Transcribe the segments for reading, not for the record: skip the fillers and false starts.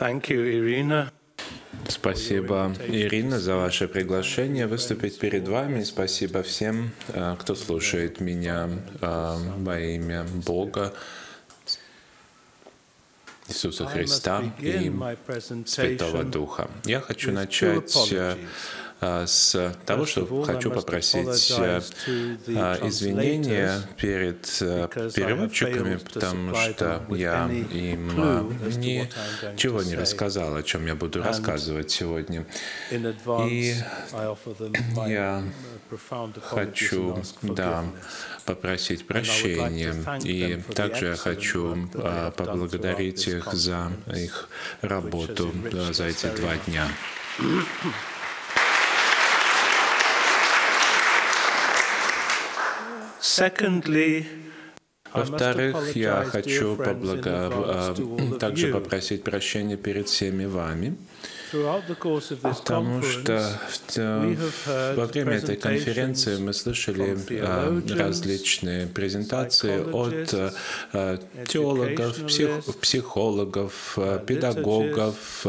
Thank you, Irina. Спасибо, Ирина, за ваше приглашение выступить перед вами. И спасибо всем, кто слушает меня во имя Бога, Иисуса Христа и Святого Духа. Я хочу начать с того, что хочу попросить извинения перед переводчиками, потому что я им ничего не рассказал, о чем я буду рассказывать сегодня. И я хочу, попросить прощения. И также я хочу поблагодарить их за их работу за эти 2 дня. Во-вторых, я хочу также попросить прощения перед всеми вами, потому что во время этой конференции мы слышали различные презентации от теологов, психологов, педагогов,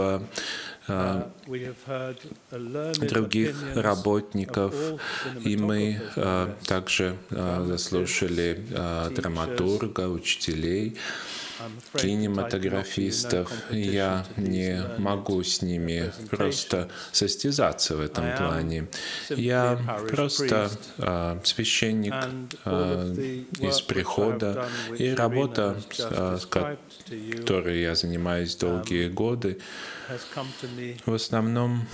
других работников, и мы также заслушали драматурга, учителей, кинематографистов. Я не могу с ними просто состязаться в этом плане. Я просто священник из прихода, и работа, которой я занимаюсь долгие годы, в основном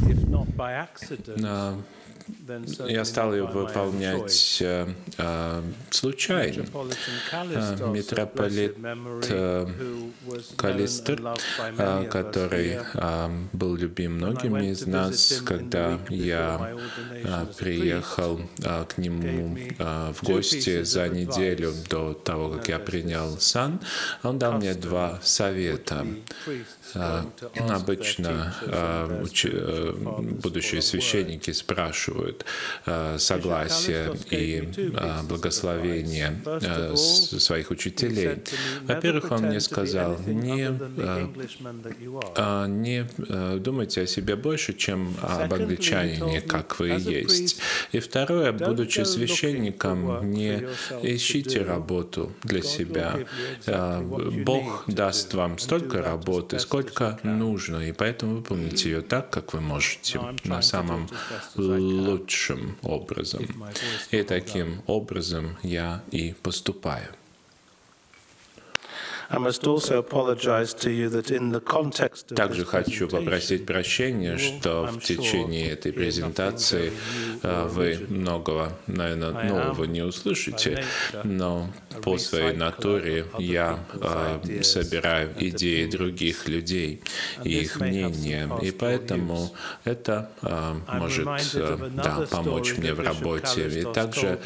я стал ее выполнять случайно. Митрополит Калистер, который был любим многими из нас, когда я приехал к нему в гости за неделю до того, как я принял сан, он дал мне 2 совета. Обычно будущие священники спрашивают согласие и благословение своих учителей. Во-первых, он мне сказал, не думайте о себе больше, чем об англичанине, как вы есть. И второе, будучи священником, не ищите работу для себя. Бог даст вам столько работы, сколько нужно, и поэтому выполните ее так, как вы можете, на самом лучшим образом. И таким образом я и поступаю. Также хочу попросить прощения, что в течение этой презентации вы многого, наверное, нового не услышите, но по своей натуре я собираю идеи других людей и их мнения, и поэтому это может помочь мне в работе. И также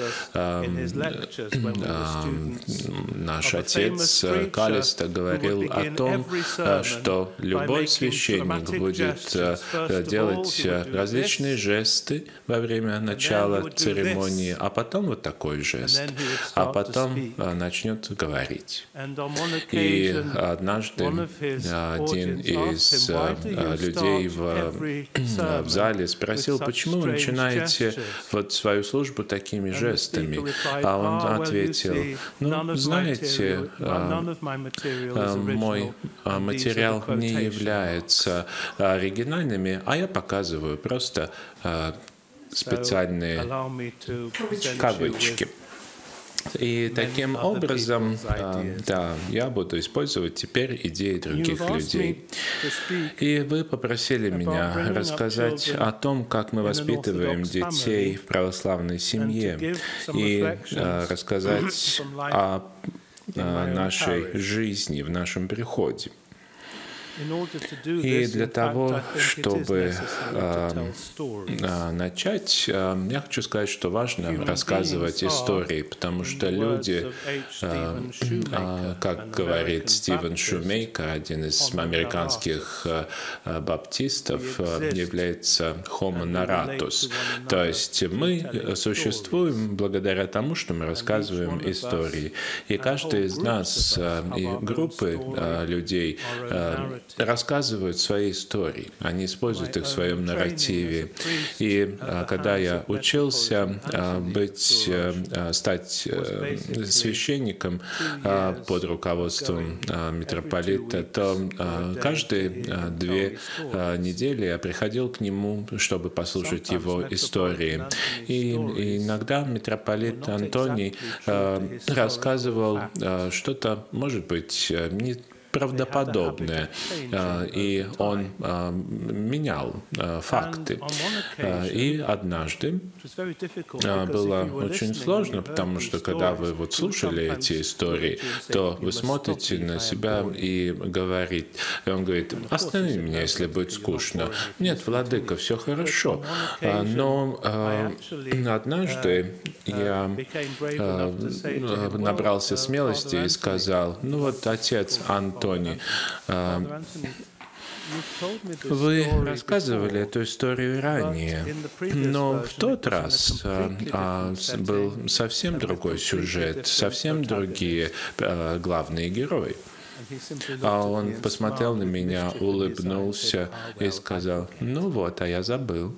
наш отец Калиста говорил о том, что любой священник будет делать различные жесты во время начала церемонии, а потом вот такой жест, а потом начнет говорить. И однажды один из людей в зале спросил, почему вы начинаете вот свою службу такими жестами? А он ответил, знаете, мой материал не является оригинальными, а я показываю просто специальные кавычки. И таким образом, я буду использовать теперь идеи других людей. И вы попросили меня рассказать о том, как мы воспитываем детей в православной семье, и рассказать о нашей жизни в нашем приходе. И для того, чтобы начать, я хочу сказать, что важно рассказывать истории, потому что люди, как говорит Стивен Шумейкер, один из американских баптистов, является homo narratus. То есть мы существуем благодаря тому, что мы рассказываем истории. И каждый из нас, и группы людей, рассказывают свои истории, они используют их в своем нарративе. И когда я учился стать священником под руководством митрополита, то каждые 2 недели я приходил к нему, чтобы послушать его истории. И иногда митрополит Антоний рассказывал что-то, может быть, не правдоподобное, и он менял факты. И однажды было очень сложно, потому что когда вы вот слушали эти истории, то вы смотрите на себя и он говорит: останови меня, если будет скучно. Нет, владыка, все хорошо. Но однажды я набрался смелости и сказал: ну вот, отец Антоний, вы рассказывали эту историю ранее, но в тот раз был совсем другой сюжет, совсем другие главные герои. А он посмотрел на меня, улыбнулся и сказал: ну вот, а я забыл.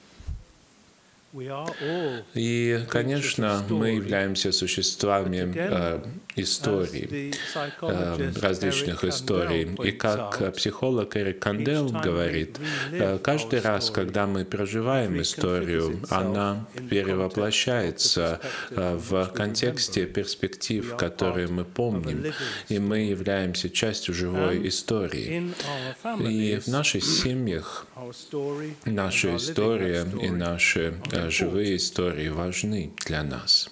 И, конечно, мы являемся существами историй, различных историй. И как психолог Эрик Кандел говорит, каждый раз, когда мы проживаем историю, она перевоплощается в контексте перспектив, которые мы помним, и мы являемся частью живой истории. И в наших семьях наша история и наши живые истории важны для нас.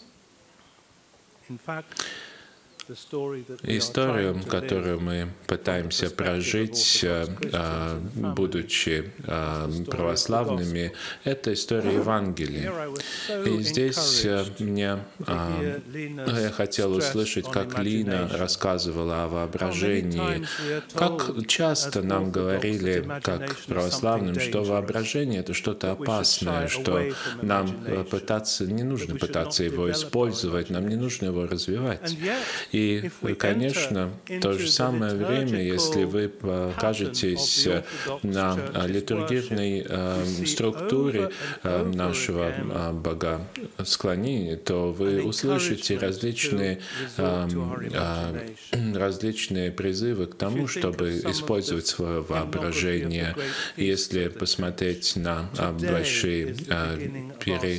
Историю, которую мы пытаемся прожить, будучи православными, это история Евангелия. И здесь я хотел услышать, как Лина рассказывала о воображении. Как часто нам говорили, как православным, что воображение — это что-то опасное, что нам не нужно пытаться его использовать, нам не нужно его развивать. И, конечно, в то же самое время, если вы покажетесь на литургийной структуре нашего богосклонения, то вы услышите различные призывы к тому, чтобы использовать свое воображение. Если посмотреть на большие пиры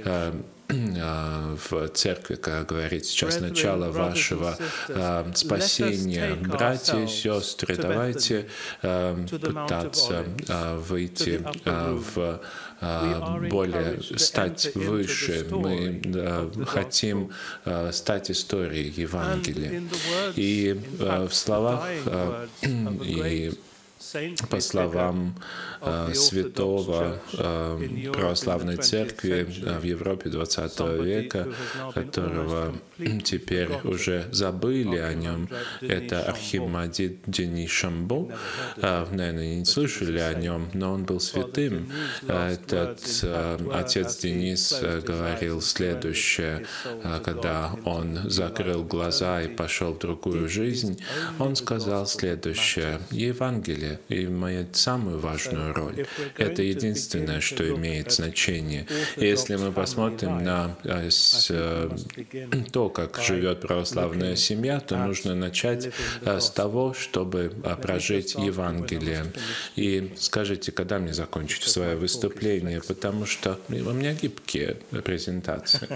в церкви, как говорит сейчас, начало вашего спасения. Братья и сестры, давайте пытаться выйти стать выше. Мы хотим стать историей Евангелия. И в словах и по словам святого православной церкви в Европе XX века, которого теперь уже забыли о нем, это Архимандрит Денис Шамбо. Наверное, не слышали о нем, но он был святым. Этот отец Денис говорил следующее, когда он закрыл глаза и пошел в другую жизнь. Он сказал следующее: Евангелие имеет самую важную роль. Это единственное, что имеет значение. И если мы посмотрим на то, как живет православная семья, то нужно начать с того, чтобы прожить Евангелие. И скажите, когда мне закончить свое выступление, потому что у меня гибкие презентации.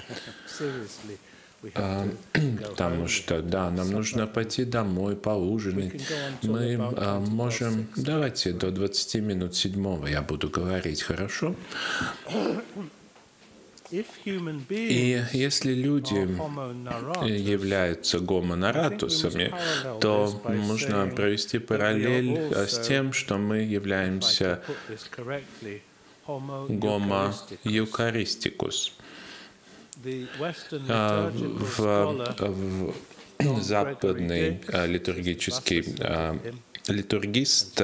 Потому что, да, нам нужно пойти домой, поужинать. Мы можем, давайте до 20 минут 7 я буду говорить, хорошо? И если люди являются гомонаратусами, то нужно провести параллель с тем, что мы являемся гомо-юкаристикус. Западный литургический литургист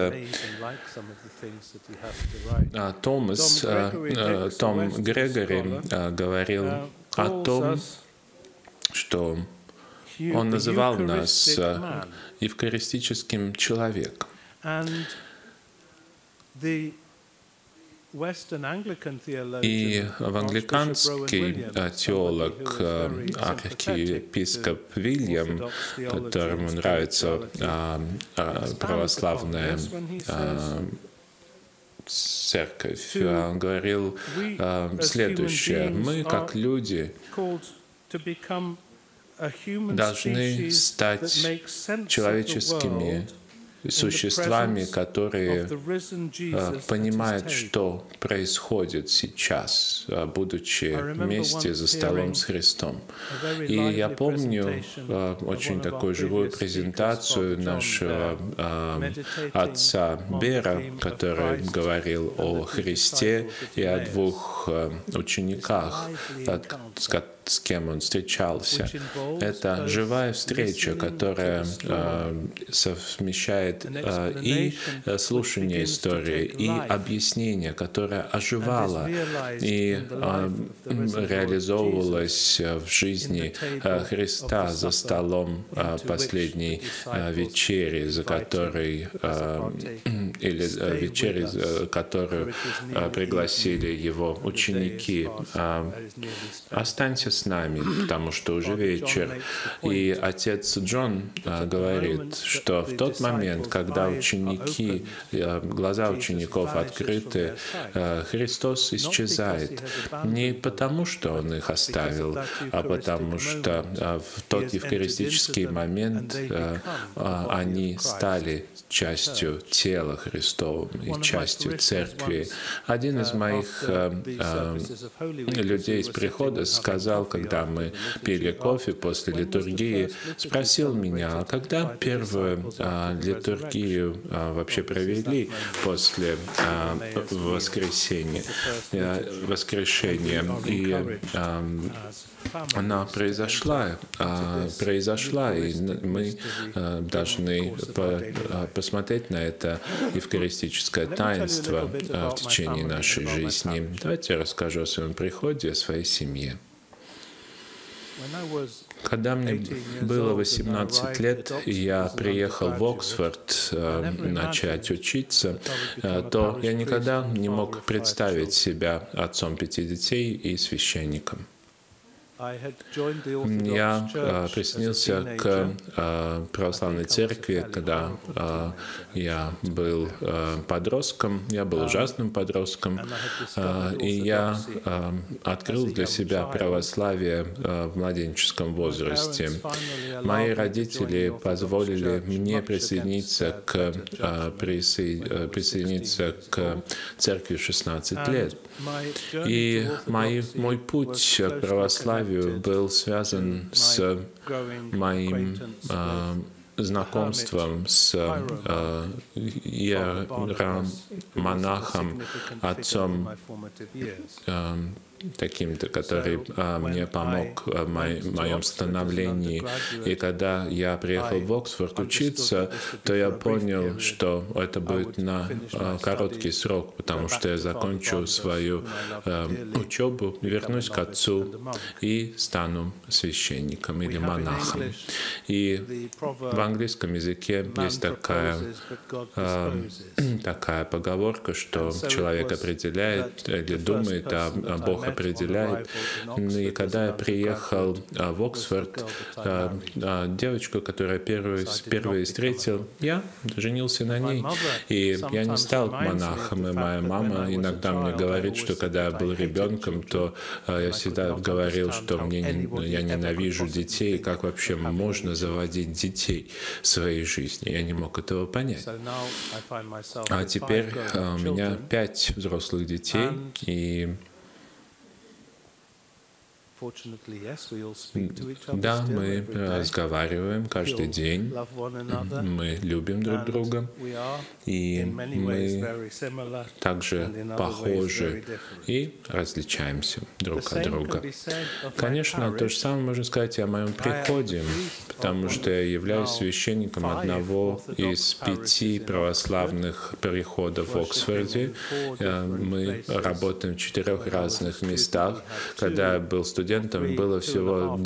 Том Грегори говорил о том, что он называл нас евхаристическим человеком. И англиканский теолог, архиепископ Вильям, которому нравится православная церковь, говорил следующее: мы, как люди, должны стать человеческими существами, которые понимают, что происходит сейчас, будучи вместе за столом с Христом. И я помню очень такую живую презентацию нашего отца Бера, который говорил о Христе и о двух учениках, с кем он встречался. Это живая встреча, которая совмещает и слушание истории, и объяснение, которое оживало и реализовывалось в жизни Христа за столом последней вечери, за которой или вечери, которую пригласили его ученики. Останься с нами, потому что уже вечер. И отец Джон говорит, что в тот момент, когда ученики, глаза учеников открыты, Христос исчезает. Не потому, что Он их оставил, а потому что в тот евхаристический момент они стали частью тела Христова и частью церкви. Один из моих людей из прихода сказал, когда мы пили кофе после литургии, спросил меня, а когда первую литургию вообще провели после воскрешения. И она произошла, и мы должны посмотреть на это евхаристическое таинство в течение нашей жизни. Давайте я расскажу о своем приходе, о своей семье. Когда мне было 18 лет, и я приехал в Оксфорд начать учиться, то я никогда не мог представить себя отцом 5 детей и священником. Я присоединился к православной церкви, когда я был подростком, я был ужасным подростком, и я открыл для себя православие в младенческом возрасте. Мои родители позволили мне присоединиться к церкви в 16 лет. И мой путь к православию был связан с моим знакомством с иеромонахом, отцом таким-то, который мне помог в моем становлении. И когда я приехал в Оксфорд учиться, то я понял, что это будет на короткий срок, потому что я закончу свою учебу, вернусь к отцу и стану священником или монахом. И в английском языке есть такая поговорка, что человек определяет или думает, а Бог определяет. И когда я приехал в Оксфорд, девочку, которую я первой встретил, я женился на ней. И я не стал монахом. И моя мама иногда мне говорит, что когда я был ребенком, то я всегда говорил, что я ненавижу детей, как вообще можно заводить детей в своей жизни. Я не мог этого понять. А теперь у меня 5 взрослых детей, и да, мы разговариваем каждый день, мы любим друг друга, и мы также похожи и различаемся друг от друга. Конечно, то же самое можно сказать и о моем приходе, потому что я являюсь священником одного из 5 православных приходов в Оксфорде. Мы работаем в 4 разных местах. Когда я был студентом студентам было всего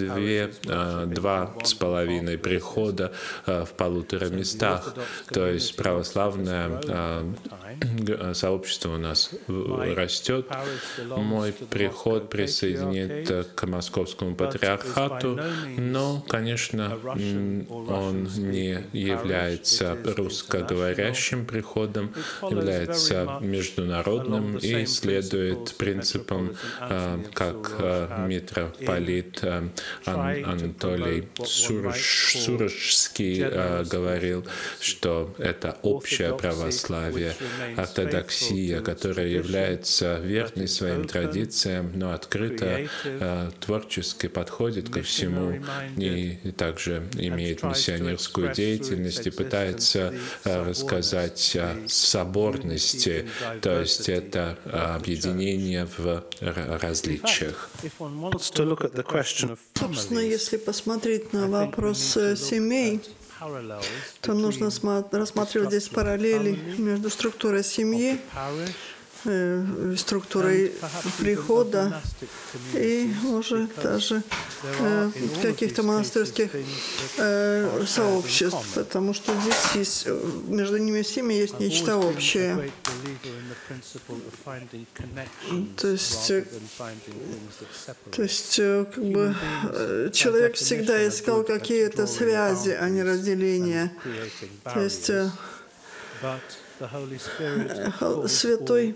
2,5 прихода в 1,5 местах. То есть православное сообщество у нас растет. Мой приход присоединит к Московскому патриархату, но, конечно, он не является русскоговорящим приходом, является международным и следует принципам, как митрополит Анатолий Сурожский говорил, что это общее православие, ортодоксия, которая является верной своим традициям, но открыто, творчески подходит ко всему и также имеет миссионерскую деятельность и пытается рассказать о соборности, то есть это объединение в различиях. Собственно, если посмотреть на вопрос семей, то нужно рассматривать здесь параллели между структурой семьи, структурой прихода и, может, даже каких-то монастырских сообществ, потому что здесь есть, между ними всеми есть нечто общее. То есть как бы человек всегда искал какие-то связи, а не разделения. То есть Святой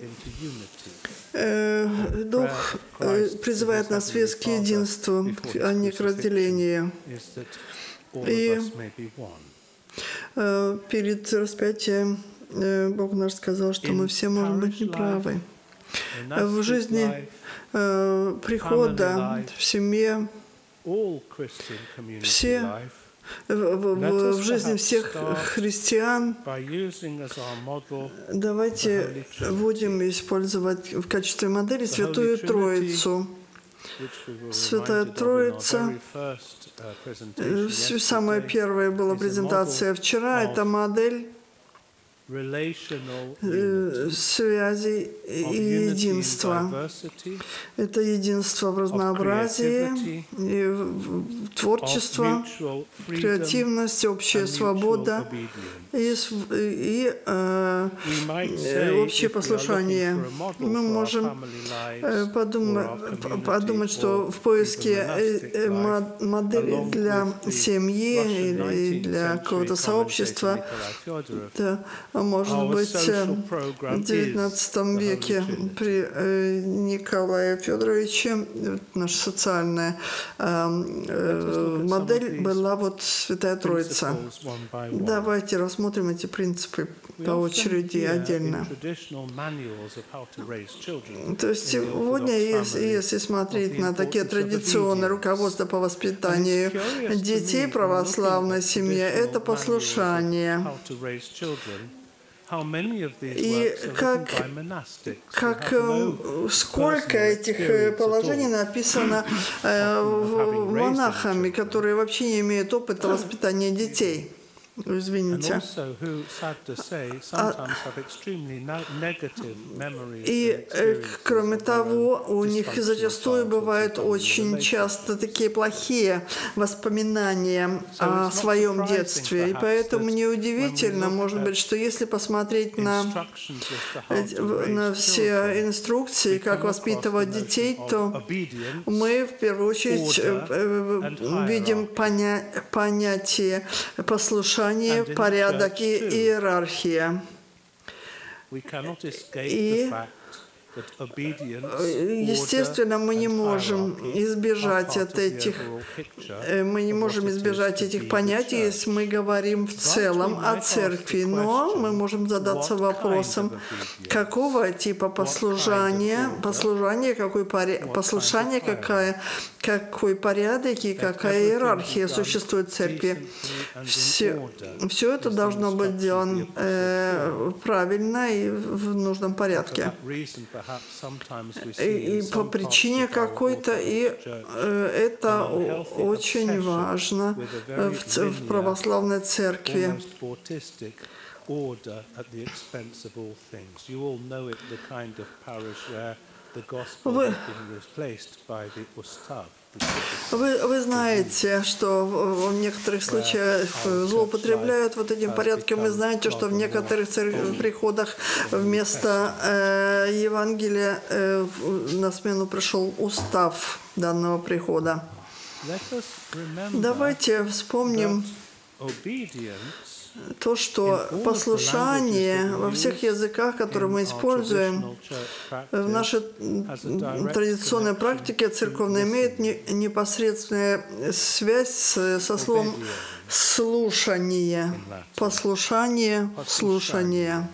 Дух призывает нас весь к единству, а не к разделению. И перед распятием Бог наш сказал, что мы все можем быть неправы. В жизни прихода, в семье, в жизни всех христиан давайте будем использовать в качестве модели Святую Троицу. Святая Троица, самая первая была презентация вчера, это модель связи и единства. Это единство в разнообразии, творчество, креативность, общая свобода и общее послушание. Мы можем подумать, что в поиске модели для семьи или для какого-то сообщества, может быть, в XIX веке при Николае Федоровиче наша социальная модель была вот Святая Троица. Давайте рассмотрим эти принципы по очереди отдельно. То есть сегодня, если смотреть на такие традиционные руководства по воспитанию детей, православной семьи, это послушание. И сколько этих положений написано монахами, которые вообще не имеют опыта воспитания детей. Извините. И, кроме того, у них зачастую бывают очень часто такие плохие воспоминания о своем детстве. И поэтому неудивительно, может быть, что если посмотреть на все инструкции, как воспитывать детей, то мы в первую очередь видим понятие послушания, порядок и иерархия. И, естественно, мы не можем избежать этих понятий, если мы говорим в целом о церкви. Но мы можем задаться вопросом, какого типа послушания, какой порядок и какая иерархия существует в церкви. Все это должно быть сделано правильно и в нужном порядке. И по причине какой-то, и это очень важно в православной церкви. Вы знаете, что в некоторых случаях злоупотребляют вот этим порядком. Вы знаете, что в некоторых приходах вместо Евангелия на смену пришел устав данного прихода. Давайте вспомним то, что послушание во всех языках, которые мы используем, в нашей традиционной практике церковной имеет непосредственную связь со словом «слушание». Послушание, слушание.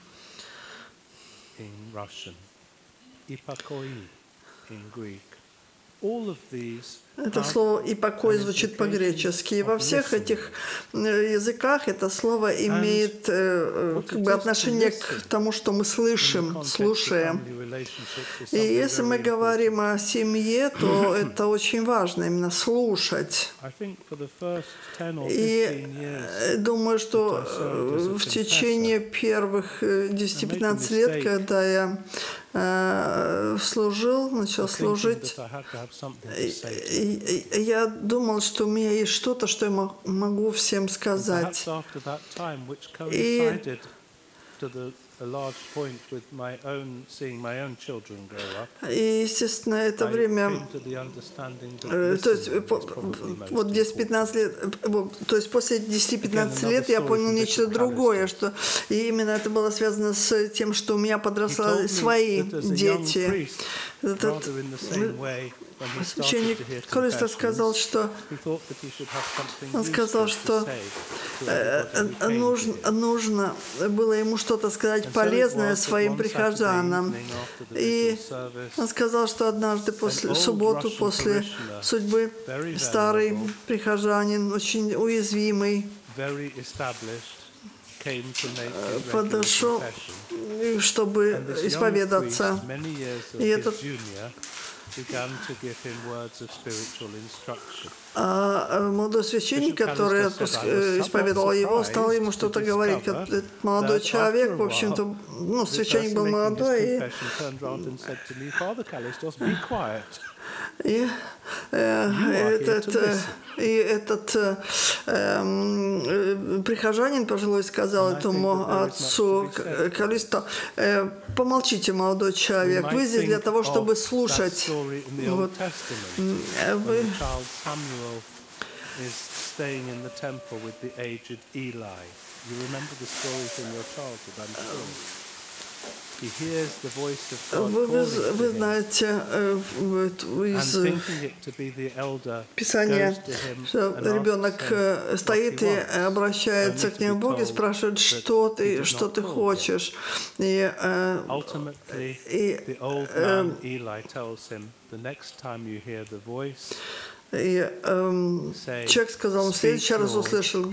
Это слово «ипокой» звучит по-гречески. И во всех этих языках это слово имеет как бы отношение к тому, что мы слышим, слушаем. И если мы говорим о семье, то это очень важно, именно слушать. И думаю, что в течение первых 10-15 лет, когда я начал служить, я думал, что у меня есть что-то, что я могу всем сказать. И естественно, это время, то есть вот 10-15 лет, то есть после 10-15 лет я понял нечто другое, что и именно это было связано с тем, что у меня подросли свои дети. Этот священник Каллиста сказал, что нужно было ему что-то сказать полезное своим прихожанам. И он сказал, что однажды в субботу после судьбы старый прихожанин, очень уязвимый, подошел, чтобы исповедаться. И этот молодой священник, который исповедовал его, стал ему что-то говорить. Этот молодой человек, в общем-то, священник был молодой, и этот прихожанин пожилой сказал этому отцу Каллисто: помолчите, молодой человек, вы здесь для того, чтобы слушать. Вот. Вы знаете из Писания, что ребенок стоит и обращается к нему Богу и спрашивает, что ты хочешь. И человек сказал, в следующий раз услышал: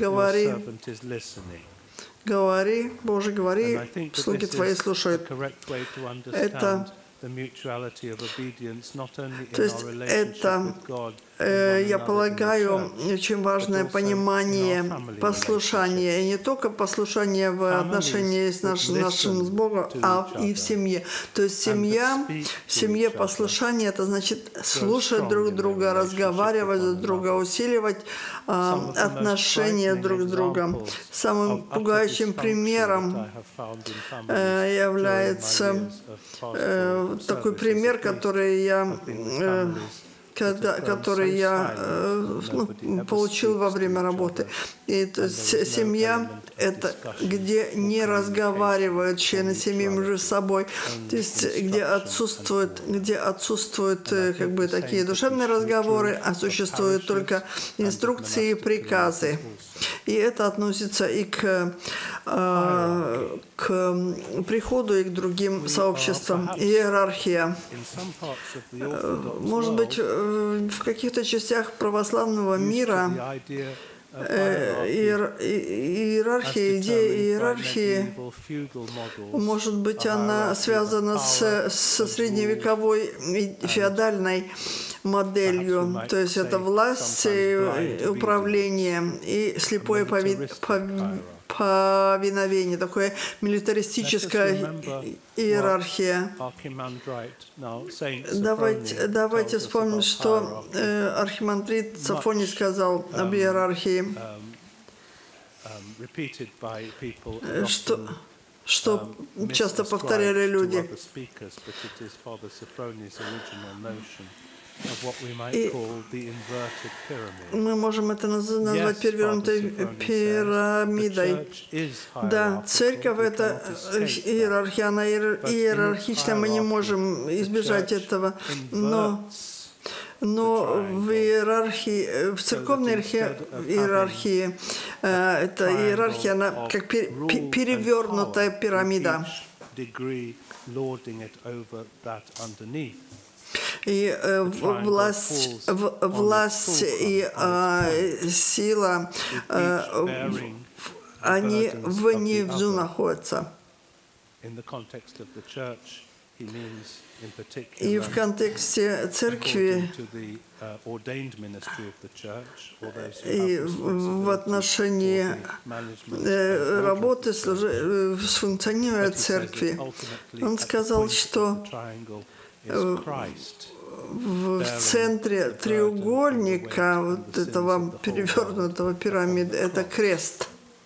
говори, Боже, говори, слуги твои слушают. То есть это, я полагаю, очень важное понимание послушания. И не только послушание в отношении с нашим с Богом, а и в семье. То есть в семье послушание — это значит слушать друг друга, разговаривать друг друга, усиливать отношения друг с другом. Самым пугающим примером является такой пример, который я получил во время работы. И семья — это где не разговаривают члены семьи между собой, то есть где отсутствуют как бы такие душевные разговоры, а существуют только инструкции и приказы. И это относится и к приходу, и к другим сообществам. Иерархия. Может быть, в каких-то частях православного мира иерархия, идея иерархии, может быть, она связана со средневековой феодальной моделью, то есть это власть, управление и слепое повиновение, такое милитаристическая иерархия. Давайте вспомним, что архимандрит Сафоний сказал об иерархии, что часто повторяли люди. И мы можем это назвать перевернутой пирамидой. Да, церковь — это иерархия, она иерархична, мы не можем избежать этого. Но в иерархии, в церковной иерархии, эта иерархия, она как перевернутая пирамида. И власть и сила, они внизу находятся. И в контексте церкви и в отношении работы с функционированием церкви, он сказал, что в центре треугольника вот этого перевернутого пирамиды это крест.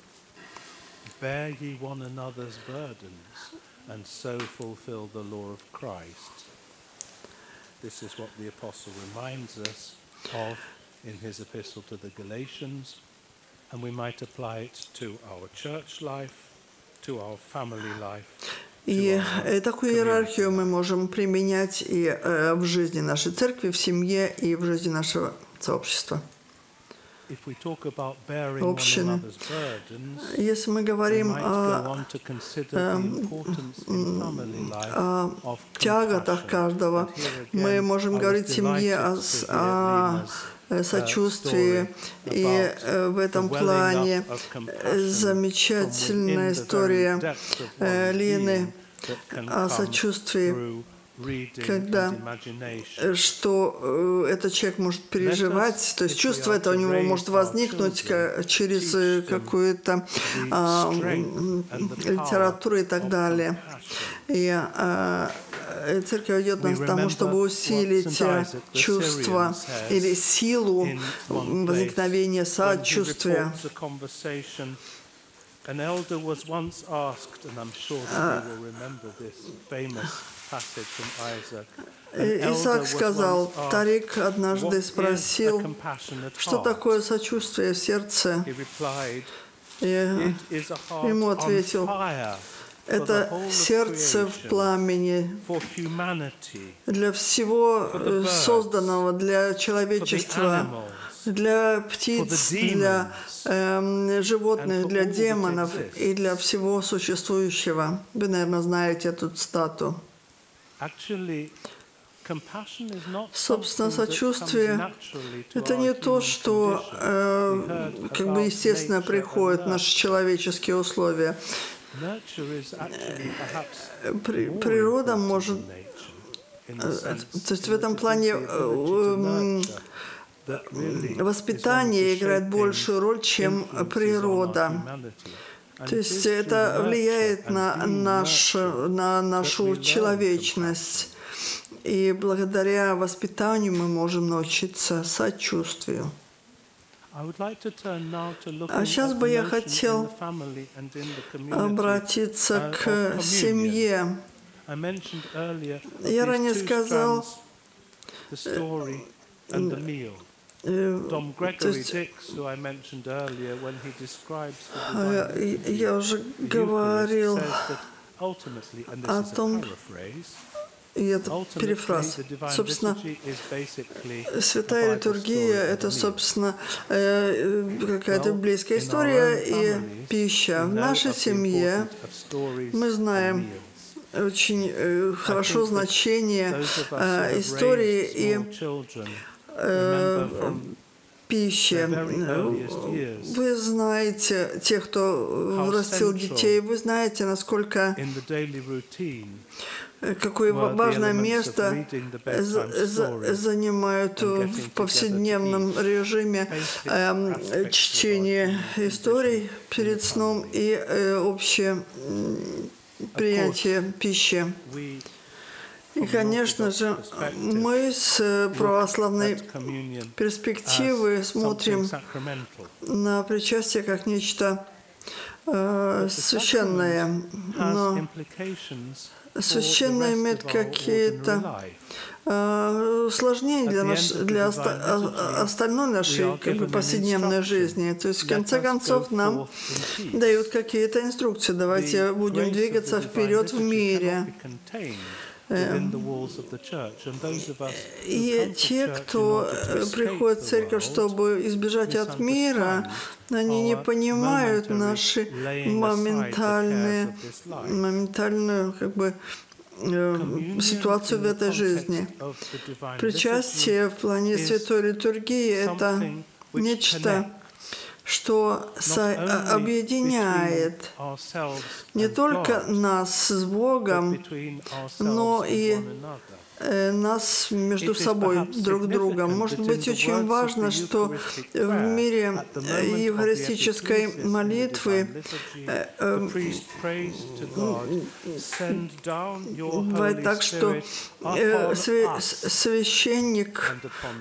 And so fulfill the law of Christ. This is what the apostle reminds us of in his epistle to the Galatians, and we might apply it to our church life, to our family life. И такую иерархию мы можем применять и в жизни нашей церкви, в семье и в жизни нашего сообщества. Общины. Если мы говорим о тяготах каждого, мы можем говорить в семье о сочувствии, и в этом плане замечательная история Лины о сочувствии, когда что этот человек может переживать, то есть чувство это у него может возникнуть через какую-то литературу и так далее. И церковь ведет нас к тому, чтобы усилить чувство или силу возникновения сочувствия. An elder was once asked, and I'm sure that you will remember this famous passage from Isaac. Исаак сказал, Тарик однажды спросил, что такое сочувствие в сердце. И ему ответил, это сердце в пламени для всего созданного, для человечества, для птиц, для животных, для демонов и для всего существующего. Вы, наверное, знаете эту цитату. Собственно, сочувствие – это не то, что как бы естественно приходит в наши человеческие условия. Природа может… То есть в этом плане воспитание играет большую роль, чем природа. То есть это влияет на нашу человечность. И благодаря воспитанию мы можем научиться сочувствию. А сейчас бы я хотел обратиться к семье. Я ранее сказал, я уже говорил о том, и это перефраз. Собственно, святая литургия – это, собственно, какая-то библейская история и пища. В нашей семье мы знаем очень хорошо значение истории и пищи. Вы знаете, те, кто растил детей, вы знаете, насколько какое важное место занимают в повседневном режиме чтение историй перед сном и общее принятие пищи. И, конечно же, мы с православной перспективы смотрим на причастие как нечто священное, но священное имеет какие-то усложнения для остальной нашей повседневной жизни. То есть, в конце концов, нам дают какие-то инструкции. Давайте будем двигаться вперед в мире. И те, кто приходит в церковь, чтобы избежать от мира, они не понимают наши моментальную ситуацию в этой жизни. Причастие в плане святой литургии – это нечто, что объединяет не только нас с Богом, но и нас между собой, друг другом. Может быть, очень важно, что в мире евхаристической молитвы бывает так, что священник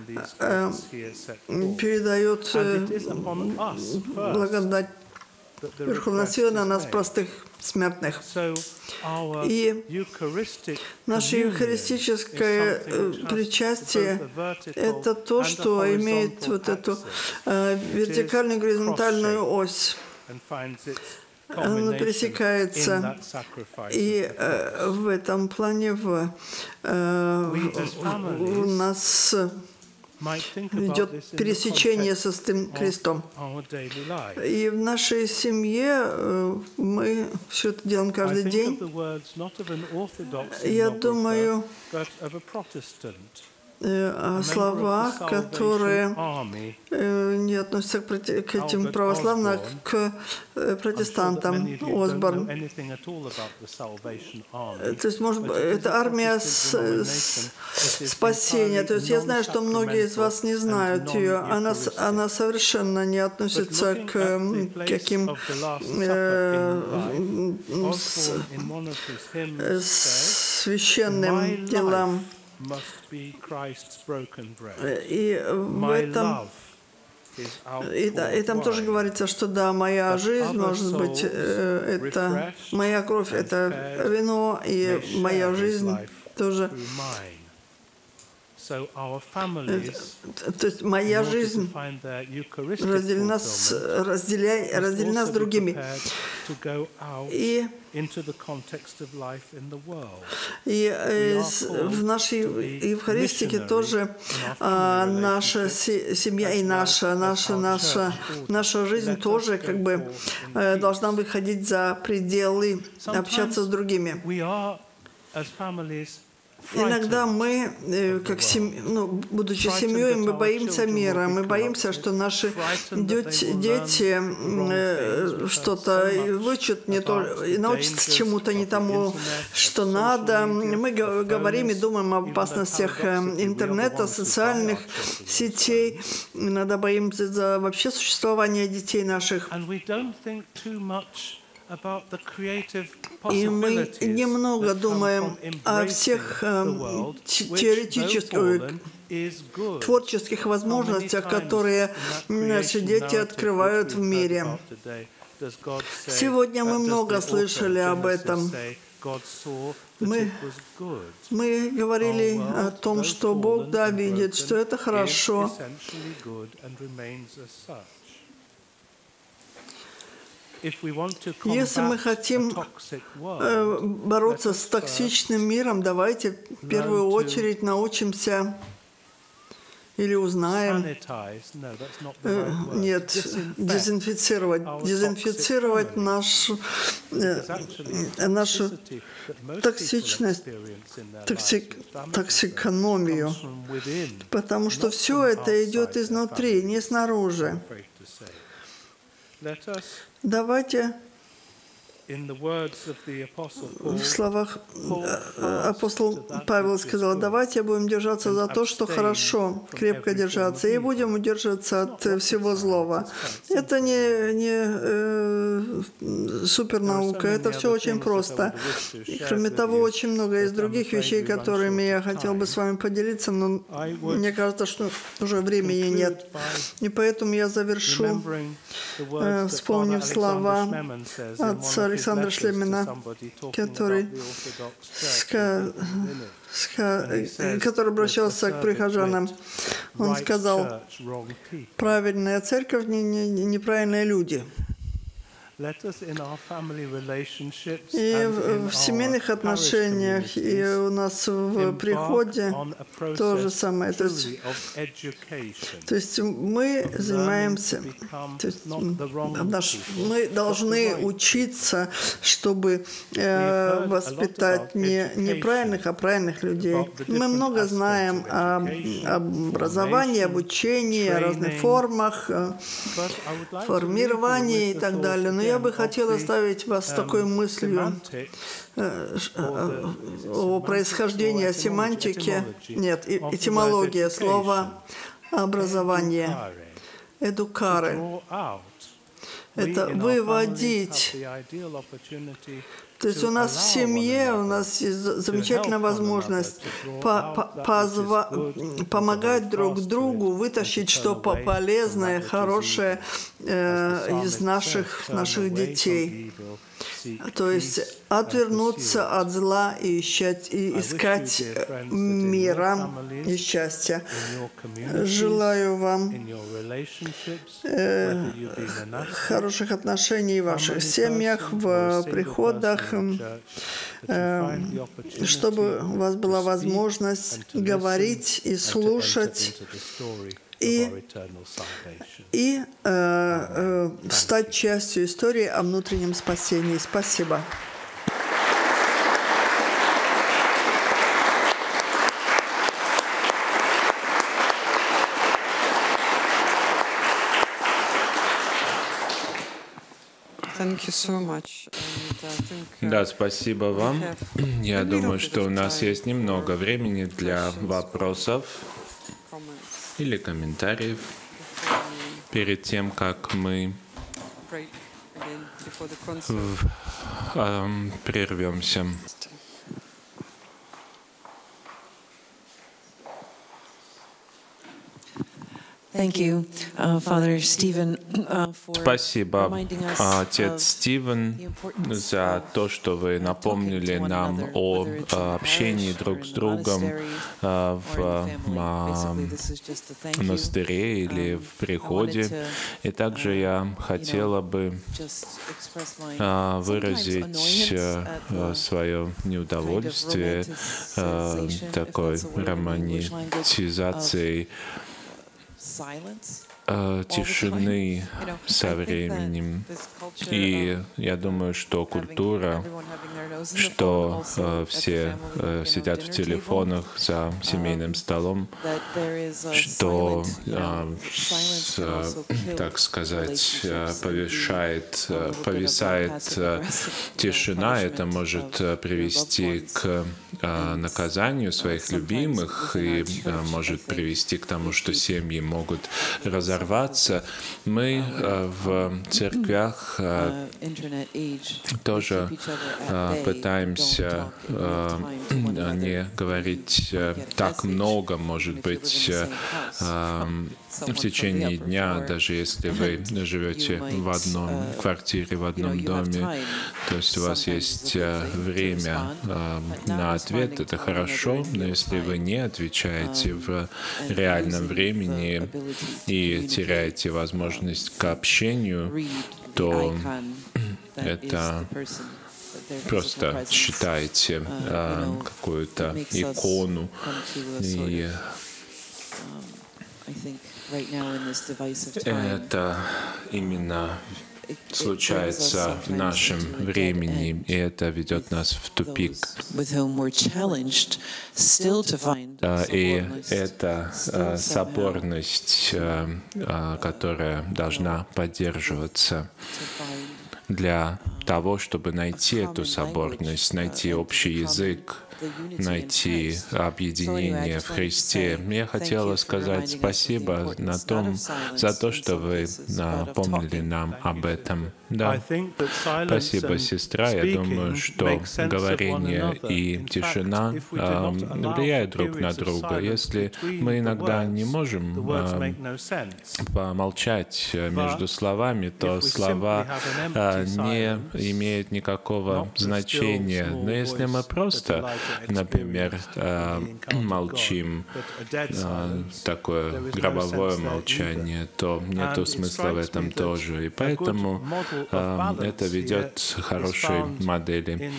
передает благодать Верховной Силы на нас, простых смертных. И наше евхаристическое причастие – это то, что имеет вот эту вертикальную горизонтальную ось. Оно пересекается, и в этом плане у нас идет пересечение со Святым Крестом. И в нашей семье мы все это делаем каждый день. Я думаю о словах, которые не относятся к этим православным, а к протестантам. Осборн. То есть, может быть, это армия спасения. То есть я знаю, что многие из вас не знают ее. Она совершенно не относится к каким священным делам. И в этом и там тоже говорится, что да, моя жизнь, может быть, это моя кровь, это вино, и моя жизнь тоже. То есть моя жизнь разделена с другими. И в нашей евхаристике тоже наша семья и наша жизнь тоже как бы должна выходить за пределы, общаться с другими. Иногда мы, как будучи семьей, мы боимся мира, мы боимся, что наши дети что-то выучат не то, и научатся чему-то не тому, что надо. Мы говорим и думаем об опасностях интернета, социальных сетей. Иногда боимся за вообще существование детей наших. И мы немного думаем о всех теоретических, творческих возможностях, которые наши дети открывают в мире. Сегодня мы много слышали об этом. Мы говорили о том, что Бог, да, видит, что это хорошо. Если мы хотим бороться с токсичным миром, давайте в первую очередь научимся или узнаем. Нет, дезинфицировать нашу токсичность, токсикономию, потому что все это идет изнутри, не снаружи. Давайте в словах апостол Павел сказал: давайте будем держаться за то, что хорошо, крепко держаться, и будем удерживаться от всего злого. Это не супернаука, это все очень просто. Кроме того, очень много есть других вещей, которыми я хотел бы с вами поделиться, но мне кажется, что уже времени нет. И поэтому я завершу, вспомнив слова отца Александра Шлемина, который обращался к прихожанам. Он сказал: правильная церковь, неправильные люди. И в семейных отношениях, и у нас в приходе то же самое. То есть мы занимаемся, мы должны учиться, чтобы воспитать не неправильных, а правильных людей. Мы много знаем об образовании, обучении, о разных формах, формировании и так далее. Но я бы хотел оставить вас с такой мыслью о происхождении, о семантике. Нет, этимология слова образование. Эдукаре. Это выводить. То есть у нас в семье, у нас есть замечательная возможность помогать друг другу вытащить что-то полезное, хорошее из наших детей. То есть отвернуться от зла и искать мира и счастья. Желаю вам хороших отношений в ваших семьях, в приходах, чтобы у вас была возможность говорить и слушать, и стать частью истории о внутреннем спасении. Спасибо. Да, спасибо вам. Я думаю, что у нас есть немного времени для вопросов или комментариев перед тем, как мы прервемся. Спасибо, отец Стивен, за то, что вы напомнили нам о общении друг с другом в монастыре или в приходе. И также я хотела бы выразить свое неудовольствие такой романтизацией тишины со временем. И я думаю, что культура, что все сидят в телефонах за семейным столом, что, так сказать, повисает тишина, это может привести к наказанию своих любимых и может привести к тому, что семьи могут разорваться. Мы в церквях тоже пытаемся не говорить так много, может быть, в течение дня, даже если вы живете в одной квартире, в одном доме, то есть у вас есть время на ответ, это хорошо, но если вы не отвечаете в реальном времени и теряете возможность к общению, то это просто считаете какую-то икону и Это именно случается в нашем времени, и это ведет нас в тупик. И это соборность, которая должна поддерживаться для того, чтобы найти эту соборность, найти общий язык, найти объединение в Христе. Я хотела сказать спасибо за то, что вы напомнили нам об этом. Да, спасибо, сестра. Я думаю, что говорение и тишина влияют друг на друга. Если мы иногда не можем помолчать между словами, то слова не имеют никакого значения. Но если мы просто, например, молчим, такое гробовое молчание, то нету смысла в этом тоже. И поэтому это ведет к хорошей модели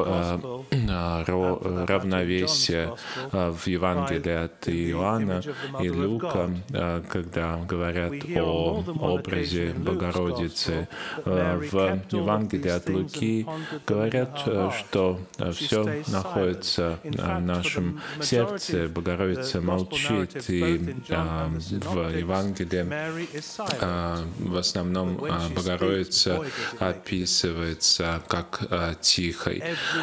равновесия в Евангелии от Иоанна и Лука, когда говорят о образе Богородицы. В Евангелии от Луки говорят, что все находится в нашем сердце, Богородица молчит, и в Евангелии в основном Богородица описывается как тихой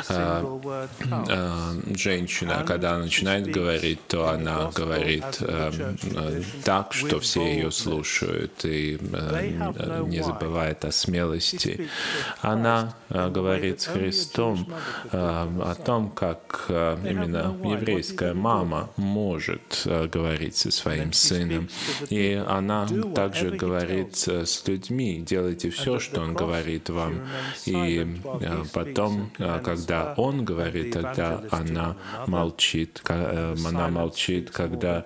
женщина. А когда она начинает говорить, то она говорит так, что все ее слушают, и не забывает о смелости. Она говорит с Христом о том, как именно еврейская мама может говорить со своим сыном. И она также говорит с людьми: делайте все, что он говорит вам. И потом, когда он говорит, тогда она молчит. Она молчит, когда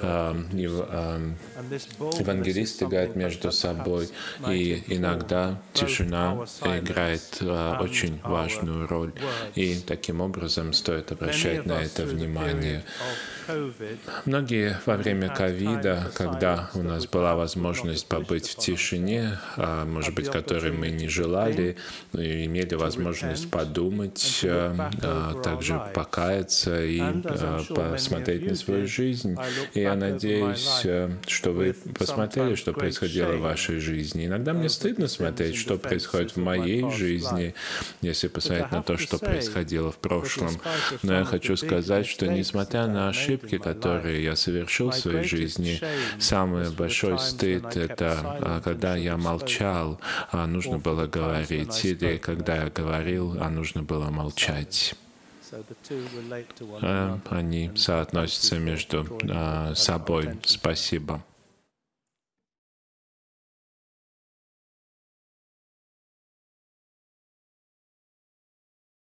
евангелисты говорят между собой. И иногда тишина играет очень важную роль. И таким образом стоит обращать на это внимание. Многие во время ковида, когда у нас была возможность побыть в тишине, может быть, которой мы не желали, имели возможность подумать, также покаяться и посмотреть на свою жизнь. И я надеюсь, что вы посмотрели, что происходило в вашей жизни. Иногда мне стыдно смотреть, что происходит в моей жизни, если посмотреть на то, что происходило в прошлом. Но я хочу сказать, что несмотря на ошибки, которые я совершил в своей жизни, самый большой стыд — это когда я молчал, а нужно было говорить, или когда я говорил, а нужно было молчать. Они соотносятся между собой. Спасибо.